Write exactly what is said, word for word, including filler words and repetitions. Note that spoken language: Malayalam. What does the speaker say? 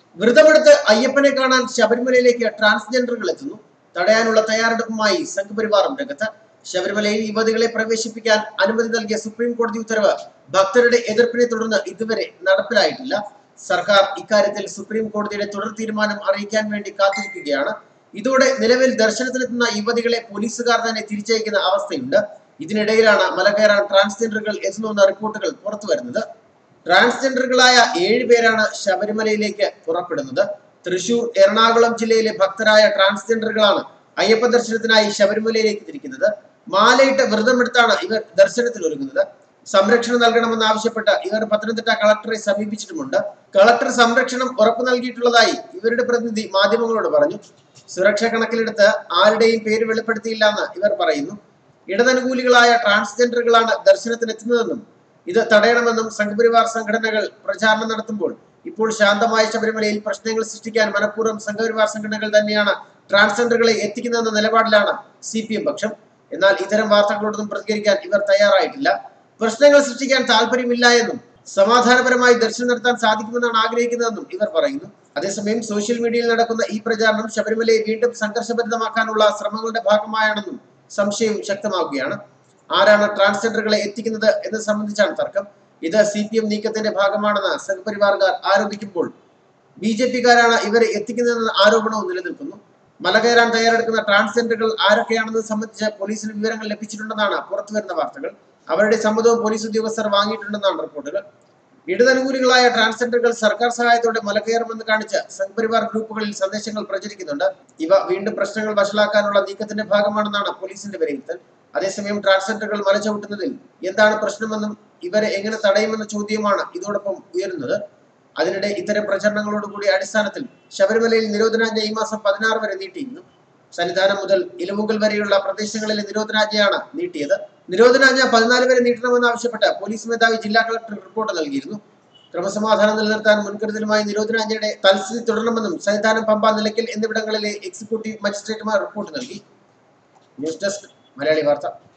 വ്രതമെടുത്ത് അയ്യപ്പനെ കാണാൻ ശബരിമലയിലേക്ക് ട്രാൻസ്ജെൻഡറുകൾ എത്തുന്നു. തടയാനുള്ള തയ്യാറെടുപ്പുമായി സംഘപരിവാറും രംഗത്ത്. ശബരിമലയിൽ യുവതികളെ പ്രവേശിപ്പിക്കാൻ അനുമതി നൽകിയ സുപ്രീം കോടതി ഉത്തരവ് ഭക്തരുടെ എതിർപ്പിനെ തുടർന്ന് ഇതുവരെ നടപ്പിലായിട്ടില്ല. സർക്കാർ ഇക്കാര്യത്തിൽ സുപ്രീം കോടതിയുടെ തുടർ തീരുമാനം അറിയിക്കാൻ വേണ്ടി കാത്തിരിക്കുകയാണ്. ഇതോടെ നിലവിൽ ദർശനത്തിനെത്തുന്ന യുവതികളെ പോലീസുകാർ തന്നെ തിരിച്ചയക്കുന്ന അവസ്ഥയുണ്ട്. ഇതിനിടയിലാണ് മല കയറാൻ ട്രാൻസ്ജെൻഡറുകൾ എത്തുന്നുവെന്ന റിപ്പോർട്ടുകൾ പുറത്തു വരുന്നത്. ട്രാൻസ്ജെൻഡറുകളായ ഏഴ് പേരാണ് ശബരിമലയിലേക്ക് പുറപ്പെടുന്നത്. തൃശൂർ, എറണാകുളം ജില്ലയിലെ ഭക്തരായ ട്രാൻസ്ജെൻഡറുകളാണ് അയ്യപ്പ ദർശനത്തിനായി ശബരിമലയിലേക്ക് തിരിക്കുന്നത്. മാലയിട്ട് വ്രതമെടുത്താണ് ഇവർ ദർശനത്തിൽ ഒരുങ്ങുന്നത്. സംരക്ഷണം നൽകണമെന്ന് ആവശ്യപ്പെട്ട് ഇവർ പത്തനംതിട്ട കളക്ടറെ സമീപിച്ചിട്ടുമുണ്ട്. കളക്ടർ സംരക്ഷണം ഉറപ്പു നൽകിയിട്ടുള്ളതായി ഇവരുടെ പ്രതിനിധി മാധ്യമങ്ങളോട് പറഞ്ഞു. സുരക്ഷ കണക്കിലെടുത്ത് ആരുടെയും പേര് വെളിപ്പെടുത്തിയില്ലെന്ന് ഇവർ പറയുന്നു. ഇടതനുകൂലികളായ ട്രാൻസ്ജെൻഡറുകളാണ് ദർശനത്തിനെത്തുന്നതെന്നും ഇത് തടയണമെന്നും സംഘപരിവാർ സംഘടനകൾ പ്രചാരണം നടത്തുമ്പോൾ ഇപ്പോൾ ശാന്തമായ ശബരിമലയിൽ പ്രശ്നങ്ങൾ സൃഷ്ടിക്കാൻ മനഃപൂർവ്വം സംഘപരിവാർ സംഘടനകൾ തന്നെയാണ് ട്രാൻസ്ജെൻഡറുകളെ എത്തിക്കുന്നതെന്ന നിലപാടിലാണ് സി പി എം പക്ഷം. എന്നാൽ ഇത്തരം വാർത്തകളോടൊന്നും പ്രതികരിക്കാൻ ഇവർ തയ്യാറായിട്ടില്ല. പ്രശ്നങ്ങൾ സൃഷ്ടിക്കാൻ താല്പര്യമില്ല എന്നും സമാധാനപരമായി ദർശനം നടത്താൻ സാധിക്കുമെന്നാണ് ആഗ്രഹിക്കുന്നതെന്നും ഇവർ പറയുന്നു. അതേസമയം സോഷ്യൽ മീഡിയയിൽ നടക്കുന്ന ഈ പ്രചാരണം ശബരിമലയെ വീണ്ടും സംഘർഷഭരിതമാക്കാനുള്ള ശ്രമങ്ങളുടെ ഭാഗമായാണെന്നും സംശയം ശക്തമാവുകയാണ്. ആരാണ് ട്രാൻസ്ജെൻഡറുകളെ എത്തിക്കുന്നത് എന്നത് സംബന്ധിച്ചാണ് തർക്കം. ഇത് സി പി എം നീക്കത്തിന്റെ ഭാഗമാണെന്ന് സംഘപരിവാറുകാർ ആരോപിക്കുമ്പോൾ ബി ജെ പിക്കാരാണ് ഇവരെ എത്തിക്കുന്നതെന്ന ആരോപണവും നിലനിൽക്കുന്നു. മല കയറാൻ തയ്യാറെടുക്കുന്ന ട്രാൻസ്ജെൻഡറുകൾ ആരൊക്കെയാണെന്നത് സംബന്ധിച്ച് പോലീസിന് വിവരങ്ങൾ ലഭിച്ചിട്ടുണ്ടെന്നാണ് പുറത്തുവരുന്ന വാർത്തകൾ. അവരുടെ സമ്മതവും പോലീസ് ഉദ്യോഗസ്ഥർ വാങ്ങിയിട്ടുണ്ടെന്നാണ് റിപ്പോർട്ടുകൾ. ഇടതനുകൂലികളായ ട്രാൻസ്ജെൻഡറുകൾ സർക്കാർ സഹായത്തോടെ മല കയറുമെന്ന് കാണിച്ച് സംഘപരിവാർ ഗ്രൂപ്പുകളിൽ സന്ദേശങ്ങൾ പ്രചരിക്കുന്നുണ്ട്. ഇവ വീണ്ടും പ്രശ്നങ്ങൾ വഷളാക്കാനുള്ള നീക്കത്തിന്റെ ഭാഗമാണെന്നാണ് പോലീസിന്റെ വിലയിരുത്തൽ. അതേസമയം ട്രാൻസ്ജെൻഡറുകൾ മല ചവിട്ടുന്നതിൽ എന്താണ് പ്രശ്നമെന്നും ഇവരെ എങ്ങനെ തടയുമെന്ന ചോദ്യമാണ് ഇതോടൊപ്പം ഉയരുന്നത്. അതിനിടെ ഇത്തരം പ്രചരണങ്ങളോടുകൂടി അടിസ്ഥാനത്തിൽ ശബരിമലയിൽ നിരോധനാജ്ഞ ഈ മാസം പതിനാറ് വരെ നീട്ടിയിരുന്നു. സന്നിധാനം മുതൽ ഇലവുങ്കൽ വരെയുള്ള പ്രദേശങ്ങളിലെ നിരോധനാജ്ഞയാണ് നീട്ടിയത്. നിരോധനാജ്ഞ പതിനാല് വരെ നീട്ടണമെന്നാവശ്യപ്പെട്ട് പോലീസ് മേധാവി ജില്ലാ കളക്ടർ റിപ്പോർട്ട് നൽകിയിരുന്നു. ക്രമസമാധാനം നിലനിർത്താൻ മുൻകരുതലുമായി നിരോധനാജ്ഞയുടെ തൽസ്ഥിതി തുടരണമെന്നും സന്നിധാനം, പമ്പ, നിലയ്ക്കൽ എന്നിവിടങ്ങളിലെ എക്സിക്യൂട്ടീവ് മജിസ്ട്രേറ്റുമാർ റിപ്പോർട്ട് നൽകി. ന്യൂസ് ഡെസ്ക് മലയാളി വാർത്ത.